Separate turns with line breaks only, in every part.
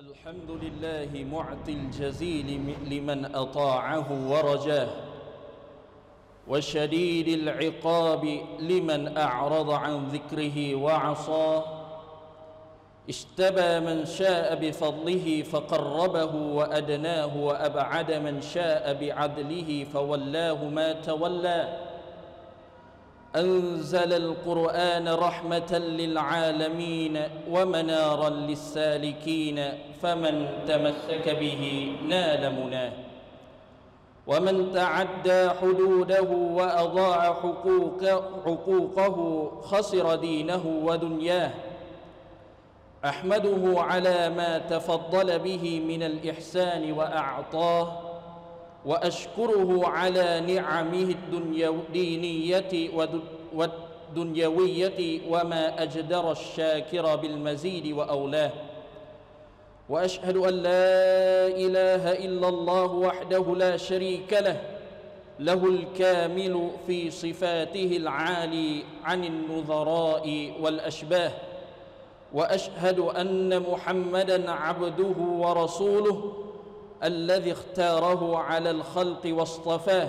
الحمد لله معطي الجزيل لمن أطاعه ورجاه وشديد العقاب لمن أعرض عن ذكره وعصاه اجتبى من شاء بفضله فقربه وأدناه وأبعد من شاء بعدله فولاه ما تولى أنزل القرآن رحمة للعالمين ومنارا للسالكين فمن تمسك به نال مناه ومن تعدى حدوده وأضاع حقوقه خسر دينه ودنياه أحمده على ما تفضل به من الإحسان وأعطاه وأشكره على نعمه الدينية والدنيوية وما أجدر الشاكر بالمزيد وأولاه وأشهد أن لا إله إلا الله وحده لا شريك له له الكامل في صفاته العالي عن النظراء والأشباه وأشهد أن محمدًا عبده ورسوله الذي اختاره على الخلق واصطفاه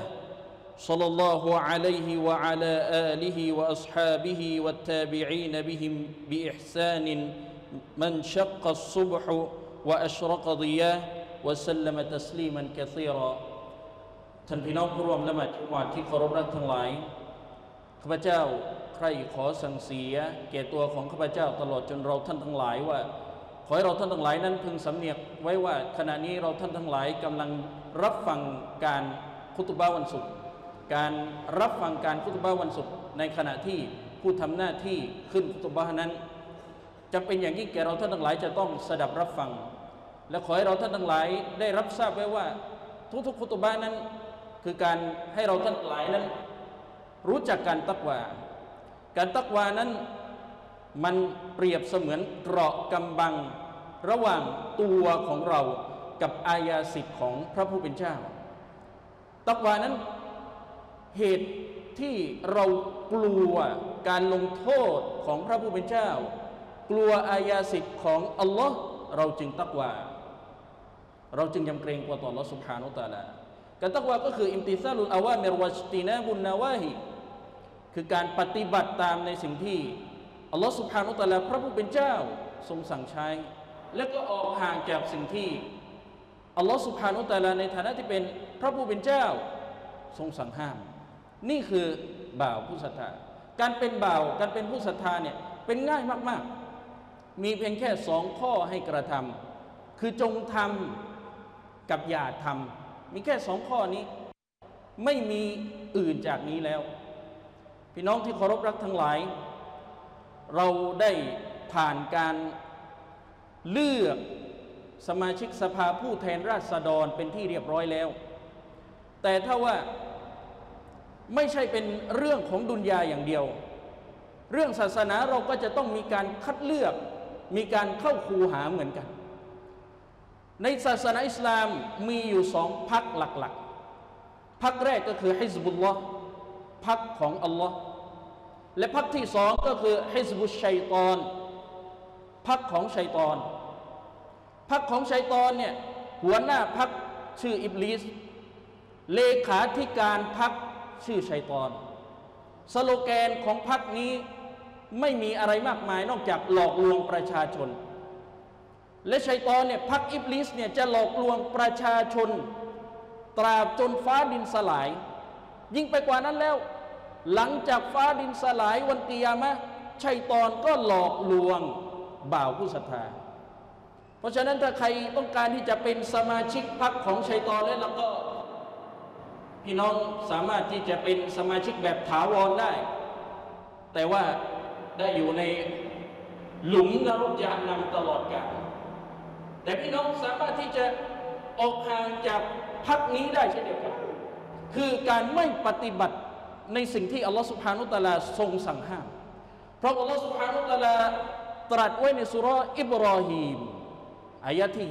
صلى الله عليه وعلى آله وأصحابه والتابعين بهم بإحسان من شق الصبح وأشرق ضياه وسلم تسليما كثيرا ท่านพี่น้องผู้ร่วมละหมาดจุมอะห์ที่เคารพรักทั้งหลายข้าพเจ้าใคร่ขอสั่งเสียแก่ตัวของข้าพเจ้าตลอดจนเราท่านทั้งหลายว่าขอให้เราท่านทั้งหลายนั้นพึงสำเนียกไว้ว่าขณะนี้เราท่านทั้งหลายกำลังรับฟังการคุตุบะห์วันศุกร์การรับฟังการคุตุบะห์วันศุกร์ในขณะที่ผู้ทำหน้าที่ขึ้นคุตุบะห์นั้นจะเป็นอย่างยิ่งแก่เราท่านทั้งหลายจะต้องสดับรับฟังและขอให้เราท่านทั้งหลายได้รับทราบไว้ว่าทุกๆคุตุบะห์นั้นคือการให้เราท่านทั้งหลายนั้นรู้จักการตักวาการตักวานั้นมันเปรียบเสมือนเกราะกำบังระหว่างตัวของเรากับอายาสิทธิ์ของพระผู้เป็นเจ้าตักวานั้นเหตุที่เรากลัวการลงโทษของพระผู้เป็นเจ้ากลัวอายาสิทธิ์ของอัลลอฮ์เราจึงตักวาเราจึงยำเกรงกลัวต่ออัลลอฮ์ซุบฮานะฮูวะตะอาลาการตักวาก็คืออิมติซาลุลอาวามิรวัจตินาบุนนาวาฮิคือการปฏิบัติตามในสิ่งที่อัลลอฮฺซุบฮานะฮูวะตะอาลาพระผู้เป็นเจ้าทรงสั่งใช้และก็ออกห่างจากสิ่งที่อัลลอฮฺซุบฮานะฮูวะตะอาลาในฐานะที่เป็นพระผู้เป็นเจ้าทรงสั่งห้ามนี่คือบ่าวผู้ศรัทธาการเป็นบ่าวการเป็นผู้ศรัทธาเนี่ยเป็นง่ายมากๆมีเพียงแค่2ข้อให้กระทำคือจงทำกับอย่าทำมีแค่2ข้อนี้ไม่มีอื่นจากนี้แล้วพี่น้องที่เคารพรักทั้งหลายเราได้ผ่านการเลือกสมาชิกสภาผู้แทนราษฎรเป็นที่เรียบร้อยแล้วแต่ถ้าว่าไม่ใช่เป็นเรื่องของดุนยาอย่างเดียวเรื่องศาสนาเราก็จะต้องมีการคัดเลือกมีการเข้าคูหาเหมือนกันในศาสนาอิสลามมีอยู่2พรรคหลักๆพรรคแรกก็คือฮิซบุลลอฮ์พรรคของอัลลอฮ์และพรรคที่2ก็คือฮิซบุชชัยฏอนพรรคของชัยฏอนพรรคของชัยฏอนเนี่ยหัวหน้าพรรคชื่ออิบลิสเลขาธิการพรรคชื่อชัยฏอนสโลแกนของพรรคนี้ไม่มีอะไรมากมายนอกจากหลอกลวงประชาชนและชัยฏอนเนี่ยพรรคอิบลิสเนี่ยจะหลอกลวงประชาชนตราบจนฟ้าดินสลายยิ่งไปกว่านั้นแล้วหลังจากฟ้าดินสลายวันกิยามะห์ชัยฏอนก็หลอกลวงบ่าวผู้ศรัทธาเพราะฉะนั้นถ้าใครต้องการที่จะเป็นสมาชิกพรรคของชัยฏอนแล้วก็พี่น้องสามารถที่จะเป็นสมาชิกแบบถาวรได้แต่ว่าได้อยู่ในหลุมนรกยะฮันนัมตลอดกาลแต่พี่น้องสามารถที่จะออกห่างจากพรรคนี้ได้เช่นเดียวกันคือการไม่ปฏิบัติในสิ่งที่อัลลอฮฺซุบฮานะฮูวะตะอาลาทรงสั่งห้ามเพราะอัลลอฮฺซุบฮานะฮูวะตะอาลาตรัสไว้ในซูเราะห์อิบรอฮีมอายะที่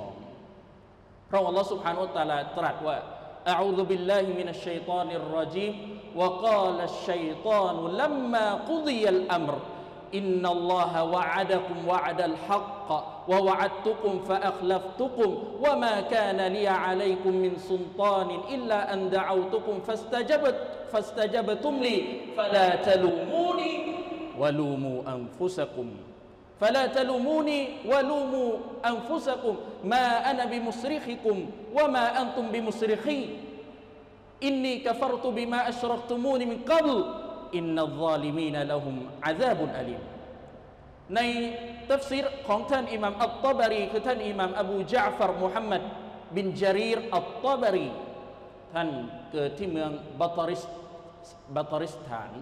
22เพราะอัลลอฮฺซุบฮานะฮูวะตะอาลาตรัสว่าอะอูซุบิลลาฮิมินัชชัยฏอนิรเราะญีมวะกาลัชชัยฏอนุลัมมากุฎิยัลอัมร อินนัลลอฮะวะอะดะกุมวะอะดัลฮักกะ ووعدتكم فأخلفتكم وما كان لي عليكم من سلطان إلا أن دعوتكم فاستجبتم لي فلا تلوموني ولوموا أنفسكم فلا تلوموني ولوموا أنفسكم ما أنا بمصرخكم وما أنتم بمصرخي إني كفرت بما أشركتموني من قبل إن الظالمين لهم عذاب أليم ในตัฟซีรของท่านอิหม่ามอัตตะบารีคือท่านอิหม่ามอบูญะอ์ฟัรมุฮัมมัดบินจารีรอัตตะบารีท่านเกิดที่เมืองบัตริสถาน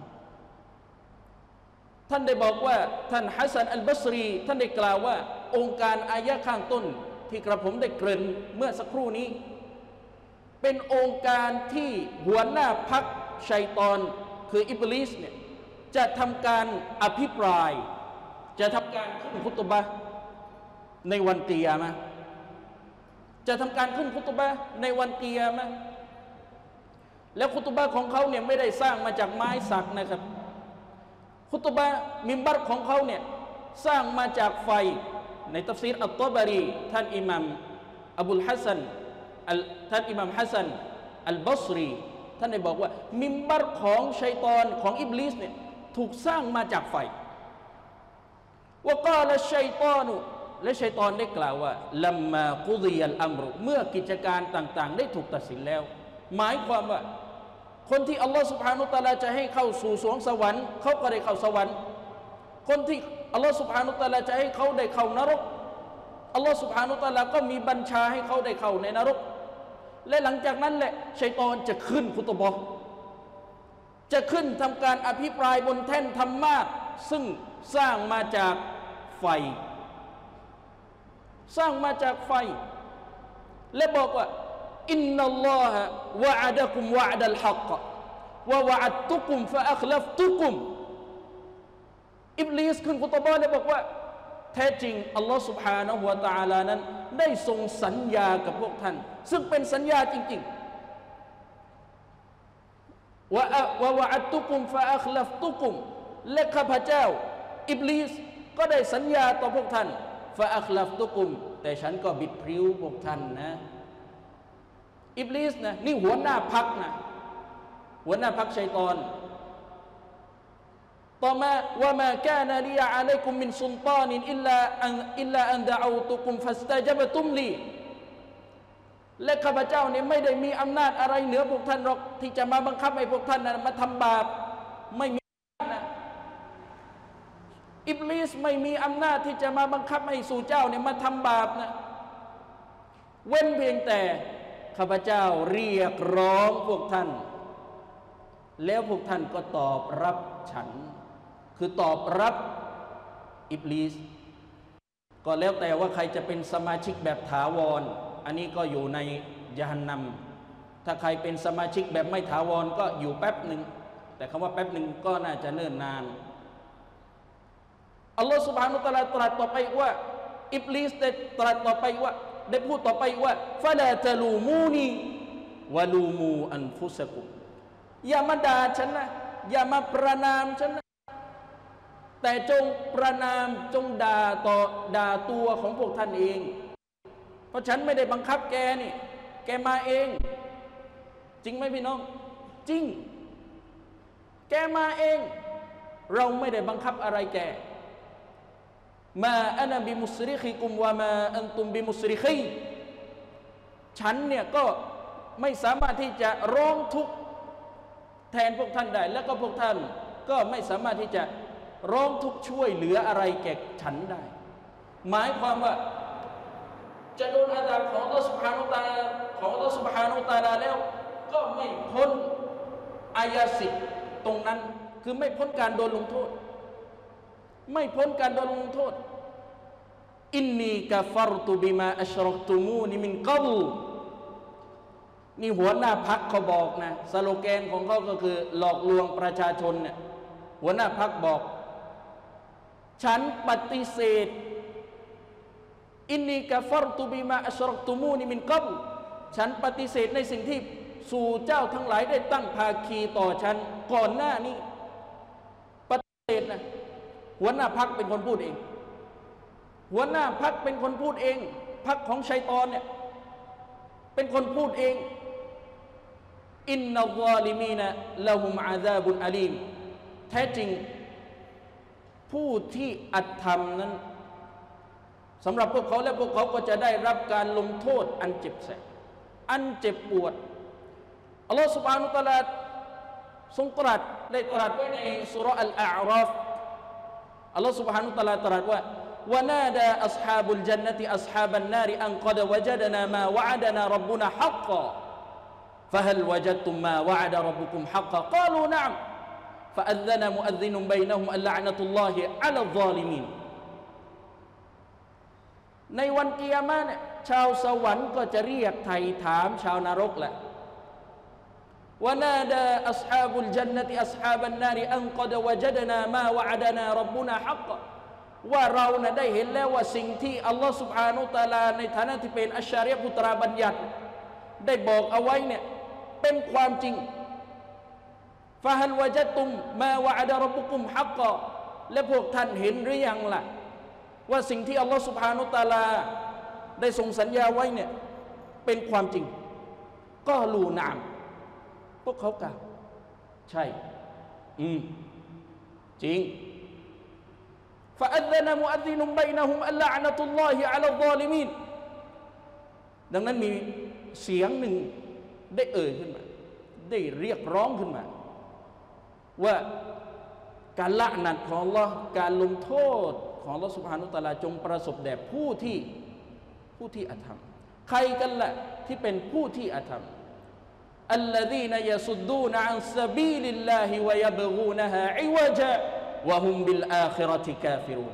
ท่านได้บอกว่าท่านฮัสซันอัลบัศรีท่านได้กล่าวว่าองค์การอายะข้างต้นที่กระผมได้เกริ่นเมื่อสักครู่นี้เป็นองค์การที่หัวหน้าพรรคชัยฏอนคืออิบลิสเนี่ยจะทำการอภิปรายจะทำการขึ้นคุตบะห์ในวันกิยามะห์จะทำการขึ้นคุตบะห์ในวันกิยามะห์แล้วคุตบะห์ของเขาเนี่ยไม่ได้สร้างมาจากไม้สักนะครับคุตบะห์มิมบัรของเขาเนี่ยสร้างมาจากไฟในตัฟซีรอัตตะบารีท่านอิหม่ามอบุลฮัสซันท่านอิหม่ามฮัสซันอัลบัศรีท่านได้บอกว่ามิมบัรของชัยฏอนของอิบลิสเนี่ยถูกสร้างมาจากไฟวะกาลชัยฏอนุและชัยฏอนได้กล่าวว่าลัมมากุฎิยัลอัมรุเมื่อกิจการต่างๆได้ถูกตัดสินแล้วหมายความว่าคนที่อัลลอฮฺซุบฮานะฮูวะตะอาลาจะให้เข้าสู่สวงสวรรค์เขาก็ได้เข้าสวรรค์คนที่อัลลอฮฺซุบฮานะฮูวะตะอาลาจะให้เขาได้เข้านรกอัลลอฮฺซุบฮานะฮูวะตะอาลาก็มีบัญชาให้เขาได้เข้าในนรกและหลังจากนั้นแหละชัยฏอนจะขึ้นคุตบะห์จะขึ้นทำการอภิปรายบนแท่นธรรมาสน์ซึ่งสร้างมาจากไฟสร้างมาจากไฟและบอกว่าอินนัลลอฮะวะอะดะกุมวะอ์ดัลฮักวะวะอัดตุกุมฟะอัคลัฟตุกุมอิบลิสขึ้นคุตบะห์และบอกว่าแท้จริงอัลลอฮฺ سبحانه และ تعالى นั้นได้ทรงสัญญากับพวกท่านซึ่งเป็นสัญญาจริงๆวะอัดตุกุมฟะอัคลัฟตุกุมและข้าพเจ้าอิบลิสก็ได้สัญญาต่อพวกท่านฟะอัคลัฟตุกุมแต่ฉันก็บิดพริ้วพวกท่านนะอิบลิสนะนี่หัวหน้าพรรคนะหัวหน้าพรรคชัยฏอนต่อมาวะมากานะลีอะลัยกุมมินซุลฏานินอิลลาอันดะอูตุกุมฟัสตะญะบตุมลีและข้าพเจ้าเนี่ยไม่ได้มีอำนาจอะไรเหนือพวกท่านหรอกที่จะมาบังคับให้พวกท่านมาทำบาปไม่มีนะอิบลิสไม่มีอำนาจที่จะมาบังคับให้สู่เจ้าเนี่ยมาทำบาปนะเว้นเพียงแต่ข้าพเจ้าเรียกร้องพวกท่านแล้วพวกท่านก็ตอบรับฉันคือตอบรับอิบลิสก็แล้วแต่ว่าใครจะเป็นสมาชิกแบบถาวรอันนี้ก็อยู่ในยะฮันนัมถ้าใครเป็นสมาชิกแบบไม่ถาวรก็อยู่แป๊บหนึ่งแต่คำว่าแป๊บหนึ่งก็น่าจะเนิ่นนานอัลลอฮฺซุบฮานะฮูวะตะอาลาตรัสต่อไปว่าอิบลิสได้ตรัสต่อไปว่าได้พูดต่อไปว่าฟะลาตะลูมูนีวะลูมูอันฟุซะกุมอย่ามาด่าฉันนะอย่ามาประนามฉันนะแต่จงประนามจงด่าตัวของพวกท่านเองเพราะฉันไม่ได้บังคับแกนี่แกมาเองจริงไหมพี่น้องจริงแกมาเองเราไม่ได้บังคับอะไรแกมาอะนะบิมุสริคิกุมวะมาอันตุมบิมุสริคีฉันเนี่ยก็ไม่สามารถที่จะร้องทุกข์แทนพวกท่านได้แล้วก็พวกท่านก็ไม่สามารถที่จะร้องทุกข์ช่วยเหลืออะไรแก่ฉันได้หมายความว่าจะโดนอาซาบของอัลเลาะห์ซุบฮานะฮูวะตะอาลาของอัลเลาะห์ซุบฮานะฮูวะตะอาลาแล้วก็ไม่พ้นอายาสิทธิ์ตรงนั้นคือไม่พ้นการโดนลงโทษไม่พ้นการโดนลงโทษอินนีกะฟัรตุบิมาอัชรอกตุมูนิมินกับลนี่หัวหน้าพรรคเขาบอกนะสโลแกนของเขาก็คือหลอกลวงประชาชนเนี่ยหัวหน้าพรรคบอกฉันปฏิเสธอินนีกะฟัรตุบิมาอัชรอกตุมูนิมินกับลฉันปฏิเสธในสิ่งที่สู่เจ้าทั้งหลายได้ตั้งภาคีต่อฉันก่อนหน้านี้ปฏิเสธนะหัวหน้าพรรคเป็นคนพูดเองหัวหน้าพรรคเป็นคนพูดเองพรรคของชัยฏอนเนี่ยเป็นคนพูดเองอินนัลซาลิมีนละฮุมอาซาบุนอะลีมแท้จริงผู้ที่อธรรมนั้นสำหรับพวกเขาและพวกเขาก็จะได้รับการลงโทษอันเจ็บแสบอันเจ็บปวดอัลลอฮฺ سبحانه และ تعالى ทรงตรัสได้ตรัสไว้ในซูเราะห์อัลอาราฟอัลลอฮฺ سبحانه และ تعالى ตรัสว่าวะนาดาอัศฮาบุลญันนะติอัศฮาบันนาริอันกอดวะจดนามาวะอะดนาร็อบบุนาฮักกะفهل وجدتم ما وعد ربكم حقا قالوا نعم فأذن مؤذن بينهم اللعنة الله على الظالمين ในวันกิยามะห์เนี่ยชาวสวรรค์ก็จะเรียกไถ่ถามชาวนรกแหละวะนาดาอัศฮาบุลญันนะติอัศฮาบันนาริอันกอดวะจดนามาวะอะดนาร็อบบุนาฮักกะว่าเราน่ะได้เห็นแล้วว่าสิ่งที่อัลลอฮฺ سبحانه และ تعالى ในฐานะที่เป็นอัชชาริยะห์พุตราบัญญัติได้บอกเอาไว้เนี่ยเป็นความจริงฟะฮัลวะจัดตุมมาวะอะดะร็อบบุกุมฮักกะและพวกท่านเห็นหรือยังล่ะว่าสิ่งที่อัลลอฮฺ سبحانه และ تعالى ได้ทรงสัญญาไว้เนี่ยเป็นความจริงก็ลูนามพวกเขากล่าวใช่จริงฟะอัซนะมุอัซซินุบัยนะฮุมอัลละอ์นะตุลลอฮิอะลัลซอลิมีนดังนั้นมีเสียงหนึ่งได้เอ่ยขึ้นมาได้เรียกร้องขึ้นมาว่าการละหนัดของอัลลอฮ์การลงโทษของอัลลอฮ์ซุบฮานะฮูวะตะอาลาจงประสบแด่ผู้ที่อธรรมใครกันล่ะที่เป็นผู้ที่อธรรมอัลลซีนยะซุดดูนอันซะบีลิลลาฮิวะยะบกูนะฮาอิวะจาวะฮุมบิลอาคิเราะติกาฟิรูน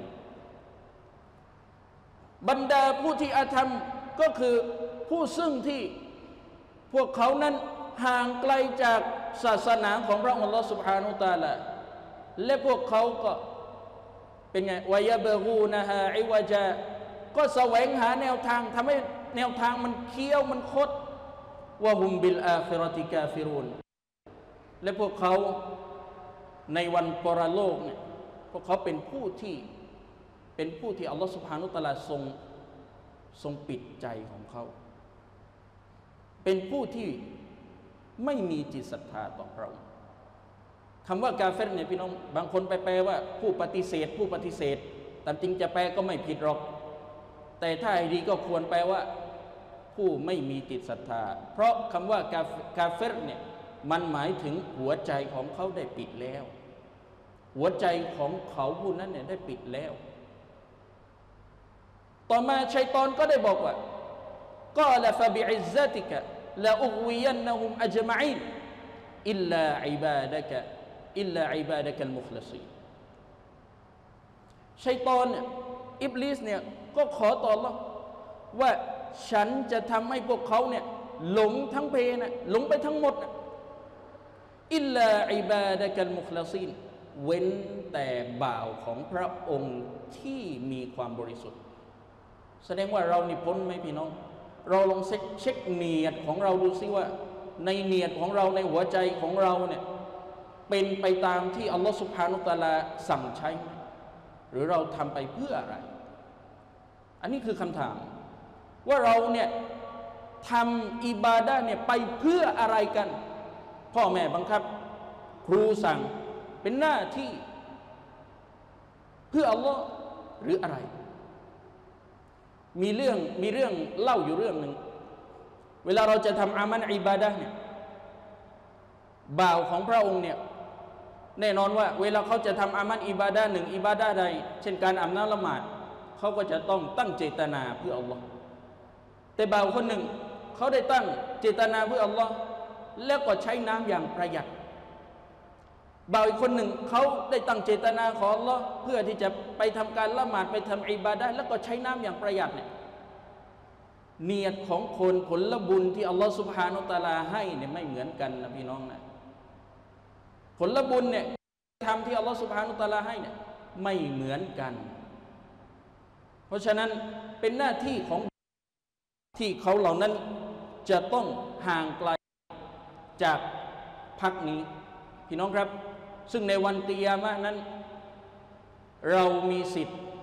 บรรดาผู้ที่อธรรมก็คือผู้ซึ่งที่พวกเขานั้นห่างไกลจากศาสนาของพระองค์อัลลอฮฺ سبحانه และ تعالى และพวกเขาก็เป็นไงวะยะบกูนะฮาอิวะจาก็แสวงหาแนวทางทำให้แนวทางมันเคี้ยวมันคดวะฮุมบิลอาคิเราะติกาฟิรูนและพวกเขาในวันปรโลกเนี่ยพวกเขาเป็นผู้ที่อัลลอฮฺ سبحانه และ تعالى ทรงปิดใจของเขาเป็นผู้ที่ไม่มีจิตศรัทธาต่อพระองค์คำว่ากาเฟรเนี่ยพี่น้องบางคนไปแปลว่าผู้ปฏิเสธแต่จริงจะแปลก็ไม่ผิดหรอกแต่ถ้าให้ดีก็ควรแปลว่าผู้ไม่มีจิตศรัทธาเพราะคำว่ากาเฟรเนี่ยมันหมายถึงหัวใจของเขาได้ปิดแล้วหัวใจของเขาผู้นั้นเนี่ยได้ปิดแล้วต่อมาชัยฏอนก็ได้บอกว่ากอลฟะบิอิซซะติกะลาอุฆวิยันนะฮุมอัจมะอีนอิลลาอิบาดะกะอัลมุคลิซีนชัยฏอนเนี่ยอิบลิสเนี่ยก็ขอต่ออัลเลาะห์ว่าฉันจะทำให้พวกเขาเนี่ยหลงทั้งเพนะหลงไปทั้งหมดอิลลาอิบาดะกะอัลมุคลิซีนเว้นแต่บ่าวของพระองค์ที่มีความบริสุทธิ์แสดงว่าเรานี่พ้นไหมพี่น้องเราลองเช็คเนียดของเราดูซิว่าในเนียดของเราในหัวใจของเราเนี่ยเป็นไปตามที่อัลลอฮฺซุบฮานะฮูวะตะอาลาสั่งใช้ไหมหรือเราทำไปเพื่ออะไรอันนี้คือคำถามว่าเราเนี่ยทำอิบาดะห์เนี่ยไปเพื่ออะไรกันพ่อแม่บังคับครูสั่งเป็นหน้าที่เพื่ออัลลอฮ์หรืออะไรมีเรื่องเล่าอยู่เรื่องหนึ่งเวลาเราจะทำอามัลอิบาดะห์เนี่ยบ่าวของพระองค์เนี่ยแน่นอนว่าเวลาเขาจะทำอามัลอิบาดะห์หนึ่งอิบาดะห์ใดเช่นการอาบน้ำละหมาดเขาก็จะต้องตั้งเจตนาเพื่ออัลลอฮ์แต่บ่าวคนหนึ่งเขาได้ตั้งเจตนาเพื่ออัลลอฮ์แล้วก็ใช้น้ำอย่างประหยัดบ่าวอีกคนหนึ่งเขาได้ตั้งเจตนาของอัลลอฮ์เพื่อที่จะไปทำการละหมาดไปทำอิบาดะห์แล้วก็ใช้น้ำอย่างประหยัดเนี่ยเนียดของคนผลบุญที่อัลลอฮ์ซุบฮานะฮูวะตะอาลาให้เนี่ยไม่เหมือนกันนะพี่น้องนะผลบุญเนี่ยทำที่อัลลอฮ์ซุบฮานะฮูวะตะอาลาให้เนี่ยไม่เหมือนกันเพราะฉะนั้นเป็นหน้าที่ของที่เขาเหล่านั้นจะต้องห่างไกลจากพรรคนี้พี่น้องครับซึ่งในวันกิยามะห์นั้นเรามีสิทธิ์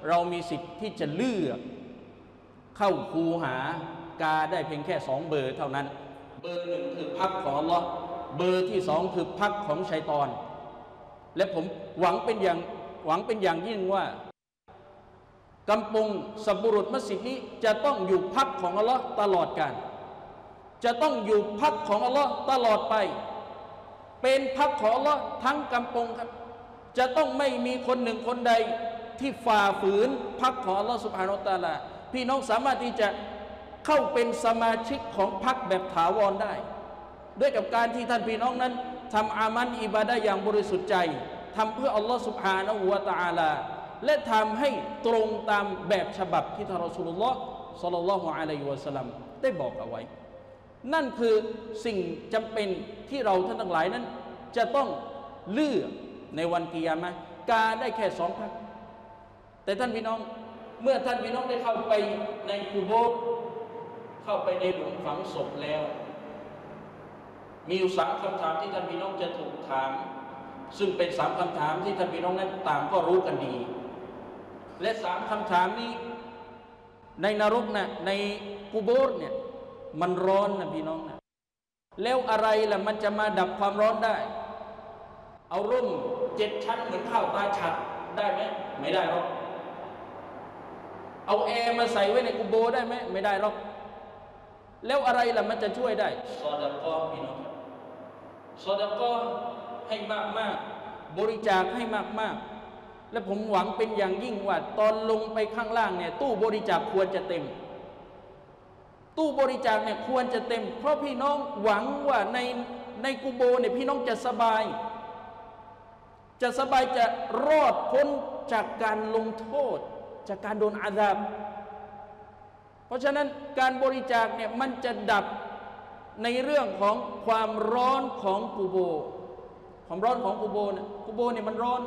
เรามีสิทธิ์ที่จะเลือกเข้าคูหากาได้เพียงแค่2เบอร์เท่านั้นเบอร์หนึ่งคือพรรคของอัลลอฮ์เบอร์ที่2คือพรรคของชัยฏอนและผมหวังเป็นอย่างยิ่งว่ากำปงสับบุรุษมัสยิดนี้จะต้องอยู่พรรคของอัลลอฮ์ตลอดกาลจะต้องอยู่พรรคของอัลลอฮ์ตลอดไปเป็นพรรคของอัลลอฮ์ทั้งกำปงครับจะต้องไม่มีคนหนึ่งคนใดที่ฝ่าฝืนพรรคของอัลลอฮ์ซุบฮานะฮูวะตะอาลาพี่น้องสามารถที่จะเข้าเป็นสมาชิกของพรรคแบบถาวรได้ด้วยกับการที่ท่านพี่น้องนั้นทำอามันอิบาดะห์อย่างบริสุทธิ์ใจทำเพื่ออัลลอฮ์ซุบฮานะฮูวะตะอาลาและทำให้ตรงตามแบบฉบับที่ท่านรอซูลุลลอฮ์ศ็อลลัลลอฮุอะลัยฮิวะซัลลัมได้บอกเอาไว้นั่นคือสิ่งจำเป็นที่เราท่านทั้งหลายนั้นจะต้องเลือกในวันกิยามะห์กาได้แค่2พรรคแต่ท่านพี่น้องเมื่อท่านพี่น้องได้เข้าไปในกุโบร์เข้าไปในหลุมฝังศพแล้วมีอยู่3คำถามที่ท่านพี่น้องจะถูกถามซึ่งเป็น3คำถามที่ท่านพี่น้องนั้นต่างก็รู้กันดีและ3คำถามนี้ในนรกนะในกุโบร์เนี่ยมันร้อนนะพี่น้องนะแล้วอะไรล่ะมันจะมาดับความร้อนได้เอาร่ม7 ชั้นเหมือนข้าวตาฉัดได้ไหมไม่ได้หรอกเอาแอร์มาใส่ไว้ในกุโบร์ได้ไหมไม่ได้หรอกแล้วอะไรล่ะมันจะช่วยได้ซอดะกอฮ์พี่น้องซอดะกอฮ์ให้มากๆบริจาคให้มากๆและผมหวังเป็นอย่างยิ่งว่าตอนลงไปข้างล่างเนี่ยตู้บริจาคควรจะเต็มตู้บริจาคเนี่ยควรจะเต็มเพราะพี่น้องหวังว่าในกุโบร์เนี่ยพี่น้องจะสบายจะรอดพ้นจากการลงโทษจากการโดนอาซาบเพราะฉะนั้นการบริจาคเนี่ยมันจะดับในเรื่องของความร้อนของกุโบร์ความร้อนของกุโบร์เนี่ยมันร้อน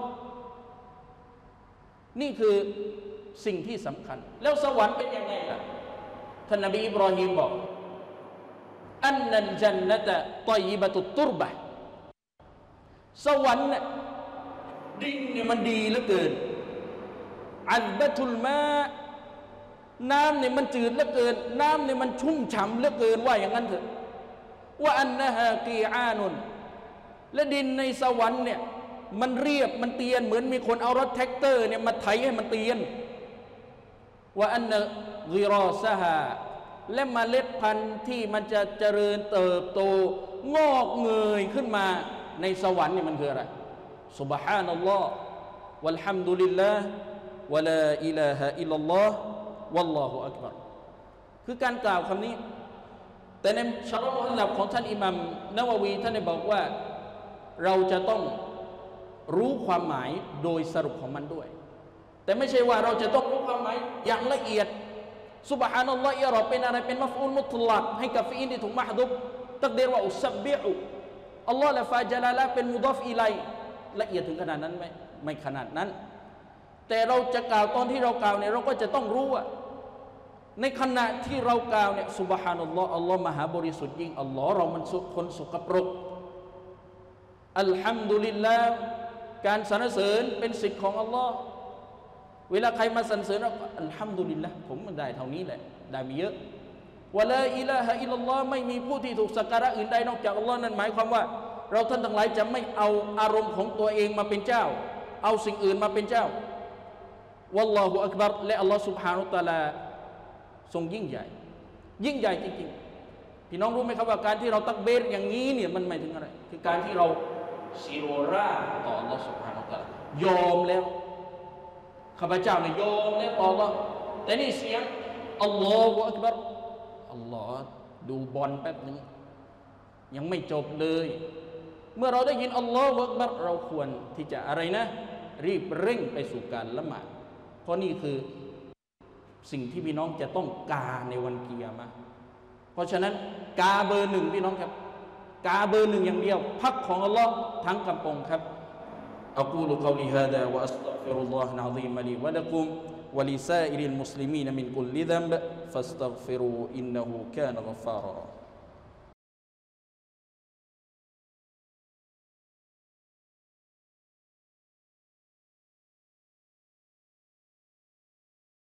นี่คือสิ่งที่สำคัญแล้วสวรรค์เป็นยังไงล่ะท่านนบีอิบรอฮีมบอกอันนัลญันนะตะฏอยยิบะตุตตุรบะห์สวรรค์เนี่ยดินเนี่ยมันดีเหลือเกินอัลบะตุลมาน้ำเนี่ยมันจืดเหลือเกินน้ำเนี่ยมันชุ่มฉ่ำเหลือเกินว่าอย่างนั้นเถอะว่าอันนะฮะกีอานุนและดินในสวรรค์เนี่ยมันเรียบมันเตียนเหมือนมีคนเอารถแท็กเตอร์เนี่ยมาไถให้มันเตียนว่าอันนะกิรอซะฮาและเมล็ดพันธุ์ที่มันจะเจริญเติบโตงอกเงยขึ้นมาในสวรรค์เนี่ยมันคืออะไรซุบฮานัลลอฮ์วัลฮัมดุลิลลาห์วะลาอิลาฮะอิลลัลลอฮ์วัลลอฮุอักบัรคือการกล่าวคำนี้แต่ในชะรอห์มุฮัลลับของท่านอิหม่ามนะวะวีท่านได้บอกว่าเราจะต้องรู้ความหมายโดยสรุปของมันด้วยแต่ไม่ใช่ว่าเราจะต้องรู้ความหมายอย่างละเอียดซุบฮานัลลอฮ์อิรอเป็นอะไรเป็นมัฟอูลมุตลักให้กับฟีอินที่ถูกมะฮดุบตักดีรว่าอุซับบิอุอัลลอฮ์ละฟาจาลาละเป็นมุฎอฟอิลัยละเอียดถึงขนาดนั้นไหมไม่ขนาดนั้นแต่เราจะกล่าวตอนที่เรากล่าวเนี่ยเราก็จะต้องรู้ว่าในขณะที่เรากล่าวเนี่ยซุบฮานัลลอฮ์อัลลอฮ์มหาบริสุทธิ์ยิ่งอัลลอฮ์เรามันคนสกปรกอัลฮัมดุลิลลาห์การสรรเสริญเป็นสิทธิ์ของอัลลอฮ์เวลาใครมาสรรเสริญเราอัลฮัมดุลิลลาห์ผมมันได้เท่านี้แหละได้ไม่เยอะวะลาอิลาฮะอิลลัลลอฮ์ไม่มีผู้ที่ถูกสักการะอื่นใดนอกจากอัลลอฮ์นั่นหมายความว่าเราท่านทั้งหลายจะไม่เอาอารมณ์ของตัวเองมาเป็นเจ้าเอาสิ่งอื่นมาเป็นเจ้าวัลลอฮุอักบัรและอัลลอฮ์ซุบฮานะฮูวะตะอาลาทรงยิ่งใหญ่จริงๆพี่น้องรู้ไหมครับว่าการที่เราตักเบรอย่างนี้เนี่ยมันหมายถึงอะไรคือการที่เราซีโรราต่ออัลลอฮ์ซุบฮานะฮูวะตะอาลายอมแล้วข้าพเจ้าเนี่ยยอมแล้วต่ออัลลอฮ์แต่นี่เสียงอัลลอฮุอักบัรอัลลอฮ์ดูบอลแป๊บนึงยังไม่จบเลยเมื่อเราได้ยินอัลลอฮฺอักบัรเราควรที่จะอะไรนะรีบเร่งไปสู่การละหมาดเพราะนี่คือสิ่งที่พี่น้องจะต้องกาในวันกิยามะห์เพราะฉะนั้นกาเบอร์ 1พี่น้องครับกาเบอร์ 1อย่างเดียวพรรคของอัลลอฮ์ทั้งกำปงครับอะกูลุกอลิฮาดาวะอัสตัฆฟิรุลลอฮะอัลอะซีมลีวะละกุมวะลิซาอิริลมุสลิมีนมินกุลลิซัมบฟัสตัฆฟิรูอินนะฮูกานะฆัฟฟารา